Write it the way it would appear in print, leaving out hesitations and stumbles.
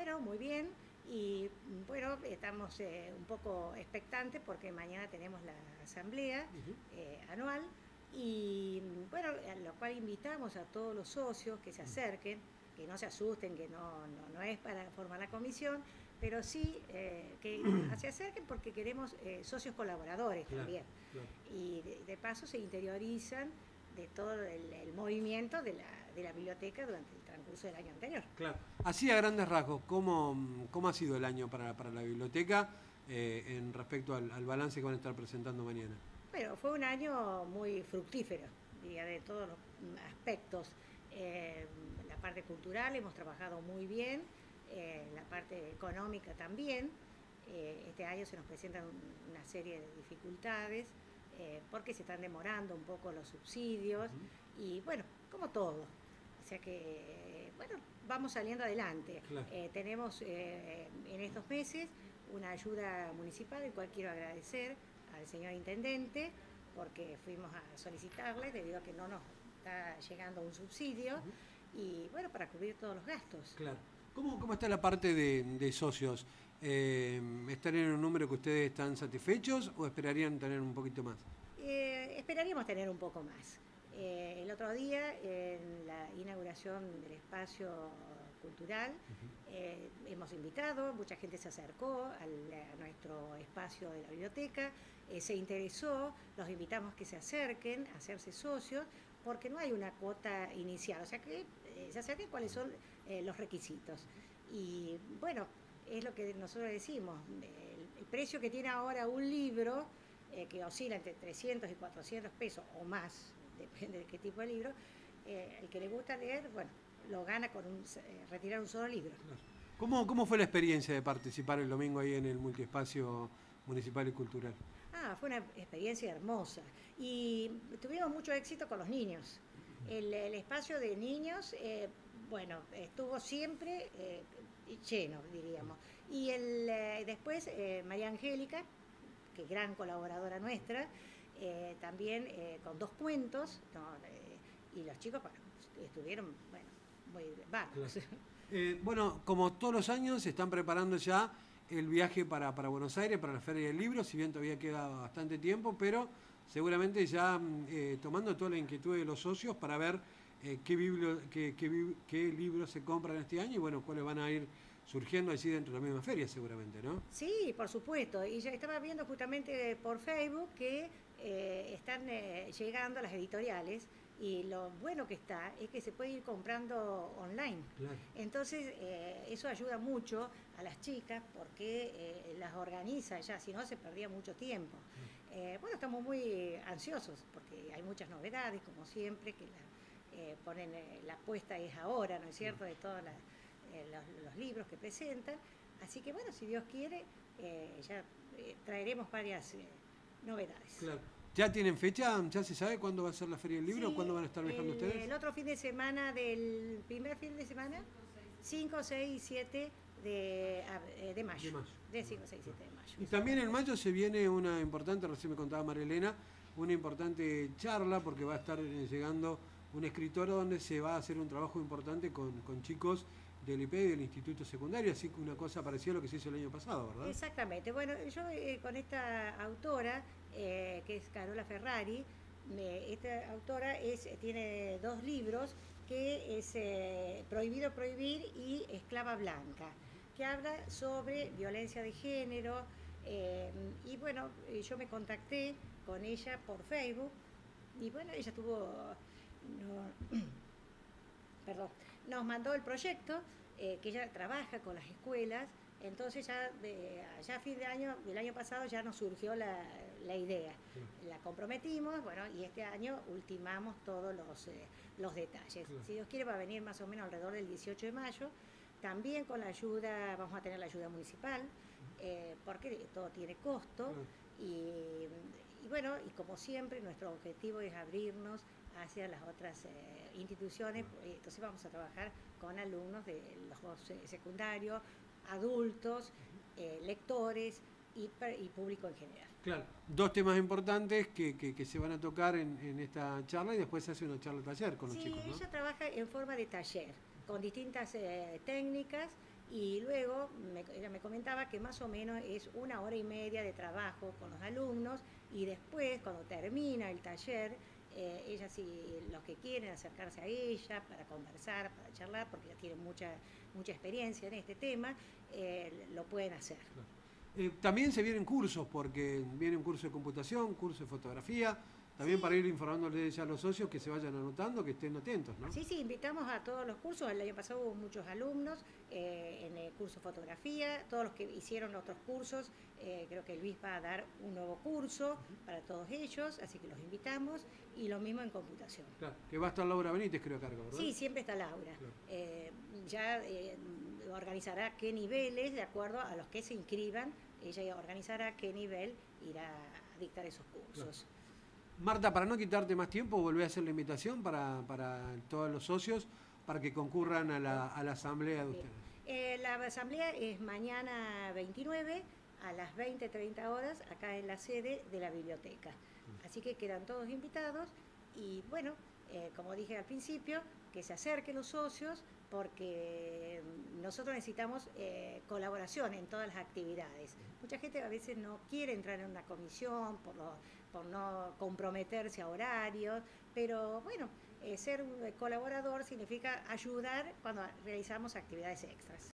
Bueno, muy bien. Y bueno, estamos un poco expectantes porque mañana tenemos la asamblea anual y bueno, a lo cual invitamos a todos los socios que se acerquen, que no se asusten, que no es para formar la comisión, pero sí que se acerquen porque queremos socios colaboradores también. Claro. Y de paso se interiorizan de todo el movimiento de la biblioteca durante el transcurso del año anterior. Claro. Así a grandes rasgos, ¿cómo ha sido el año para la biblioteca en respecto al balance que van a estar presentando mañana? Bueno, fue un año muy fructífero, diría, de todos los aspectos. La parte cultural hemos trabajado muy bien, la parte económica también. Este año se nos presentan una serie de dificultades porque se están demorando un poco los subsidios y bueno, como todo. O sea que, bueno, vamos saliendo adelante. Claro. Tenemos en estos meses una ayuda municipal, el cual quiero agradecer al señor intendente, porque fuimos a solicitarle debido a que no nos está llegando un subsidio y bueno, para cubrir todos los gastos. Claro. ¿Cómo está la parte de socios? ¿Están en un número que ustedes están satisfechos o esperarían tener un poquito más? Esperaríamos tener un poco más. El otro día, en la inauguración del espacio cultural, hemos invitado, mucha gente se acercó a nuestro espacio de la biblioteca, se interesó, los invitamos que se acerquen a hacerse socios, porque no hay una cuota inicial, o sea que se acerquen cuáles son los requisitos. Y bueno, es lo que nosotros decimos, el precio que tiene ahora un libro, que oscila entre 300 y 400 pesos o más, depende de qué tipo de libro, el que le gusta leer, bueno, lo gana con retirar un solo libro. ¿Cómo fue la experiencia de participar el domingo ahí en el multiespacio municipal y cultural? Fue una experiencia hermosa y tuvimos mucho éxito con los niños. El espacio de niños, bueno, estuvo siempre lleno, diríamos. Y después María Angélica, que es gran colaboradora nuestra, también con 2 cuentos, y los chicos bueno, estuvieron muy bárbaros. Claro. Bueno, como todos los años, se están preparando ya el viaje para Buenos Aires, para la Feria del Libro, si bien todavía queda bastante tiempo, pero seguramente ya tomando toda la inquietud de los socios para ver qué libros se compran este año y bueno, cuáles van a ir surgiendo así dentro de la misma feria seguramente, ¿no? Sí, por supuesto. Y ya estaba viendo justamente por Facebook que están llegando las editoriales y lo bueno que está es que se puede ir comprando online. Claro. Entonces eso ayuda mucho a las chicas porque las organiza ya, si no se perdía mucho tiempo. Bueno, estamos muy ansiosos porque hay muchas novedades, como siempre, que ponen la apuesta es ahora, ¿no es cierto?, de todos los libros que presentan. Así que bueno, si Dios quiere, ya traeremos varias novedades. Claro. ¿Ya tienen fecha? ¿Ya se sabe cuándo va a ser la Feria del Libro? Sí, ¿Cuándo van a estar viajando ustedes? El otro fin de semana, del primer fin de semana, 5, 6 y 7 de mayo. De 5, 6 y 7 de mayo. Y también en mayo se viene una importante, recién me contaba María Elena, una importante charla porque va a estar llegando un escritor donde se va a hacer un trabajo importante con chicos del IP y del Instituto Secundario, así que una cosa parecida a lo que se hizo el año pasado, ¿verdad? Exactamente. Bueno, yo con esta autora, que es Carola Ferrari, esta autora tiene 2 libros, que es Prohibido Prohibir y Esclava Blanca, que habla sobre violencia de género. Y bueno, yo me contacté con ella por Facebook y bueno, ella perdón, nos mandó el proyecto, que ella trabaja con las escuelas, entonces ya a fin de año, del año pasado ya nos surgió la idea, la comprometimos, bueno, y este año ultimamos todos los detalles. Si Dios quiere va a venir más o menos alrededor del 18 de mayo, también con la ayuda, vamos a tener la ayuda municipal, porque todo tiene costo, y bueno, y como siempre nuestro objetivo es abrirnos hacia las otras instituciones, entonces vamos a trabajar con alumnos de los secundarios, adultos, lectores y público en general. Claro, 2 temas importantes que se van a tocar en esta charla y después se hace una charla taller con los chicos, ¿no? Sí, ella trabaja en forma de taller, con distintas técnicas Y luego ella me comentaba que más o menos es 1 hora y media de trabajo con los alumnos y después, cuando termina el taller, ella sí, los que quieren acercarse a ella para conversar, para charlar, porque ella tiene mucha experiencia en este tema, lo pueden hacer. También se vienen cursos, porque viene un curso de computación, curso de fotografía, también Sí. para ir informándoles ya a los socios que se vayan anotando, que estén atentos, ¿no? Sí, invitamos a todos los cursos. El año pasado hubo muchos alumnos en el curso de fotografía, todos los que hicieron otros cursos, creo que Luis va a dar un nuevo curso para todos ellos, así que los invitamos, y lo mismo en computación. Claro, que va a estar Laura Benítez, creo, a cargo, ¿verdad? Sí, siempre está Laura. Claro. Ya organizará qué niveles, de acuerdo a los que se inscriban, ella organizará qué nivel irá a dictar esos cursos. Claro. Marta, para no quitarte más tiempo, volví a hacer la invitación para todos los socios para que concurran a la asamblea de ustedes. La asamblea es mañana 29 a las 20:30 horas acá en la sede de la biblioteca. Así que quedan todos invitados y bueno, como dije al principio, que se acerquen los socios porque nosotros necesitamos colaboración en todas las actividades. Mucha gente a veces no quiere entrar en una comisión por no comprometerse a horarios, pero bueno, ser un colaborador significa ayudar cuando realizamos actividades extras.